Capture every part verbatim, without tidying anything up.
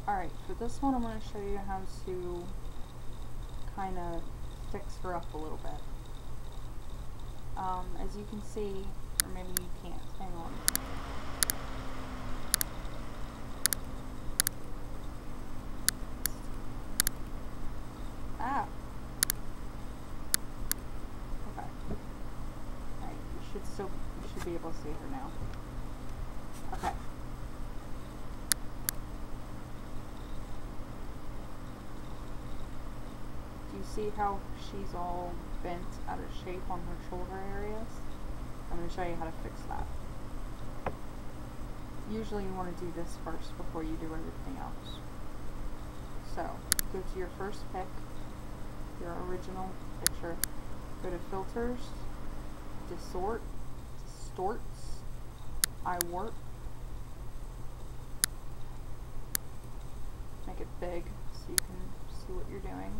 Alright, for this one I'm going to show you how to kind of fix her up a little bit. Um, as you can see, or maybe you can't, hang on. Ah! Okay. Alright, you should still, you should be able to see her now. Okay. Do you see how she's all bent out of shape on her shoulder areas? I'm going to show you how to fix that. Usually you want to do this first before you do everything else. So, go to your first pick, your original picture, go to Filters, Distort, Distorts, iWarp, make it big so you can see what you're doing.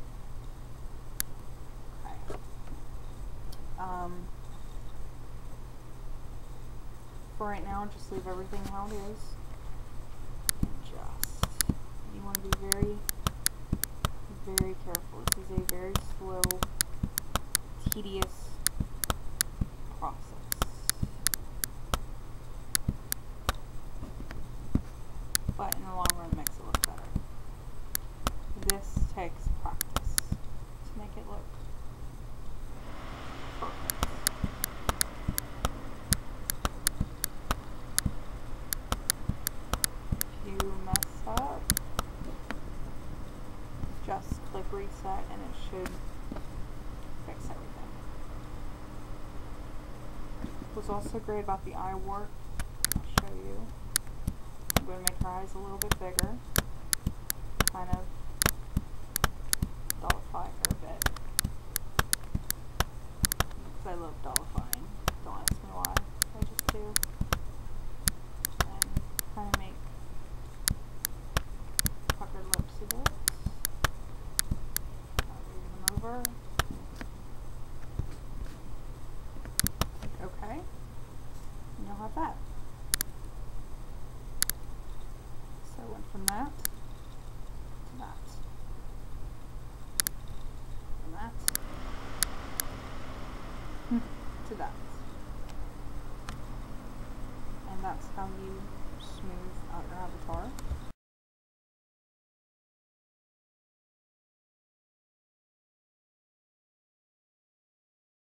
Okay. Um, for right now, just leave everything how it is. And just, you want to be very, very careful. This is a very slow, tedious process. But in the long run, it makes it look better. This takes practice to make it look perfect. If you mess up, just click reset and it should fix everything. What's also great about the iWarp, I'll show you. I'm going to make her eyes a little bit bigger, kind of dollify her a bit. Because I love dollifying. Don't ask me why. I just do. And kind of make puckered lips a bit. Move them over. Okay. And you'll have that. So I went from that to that. From that to that. And that's how you smooth out your avatar.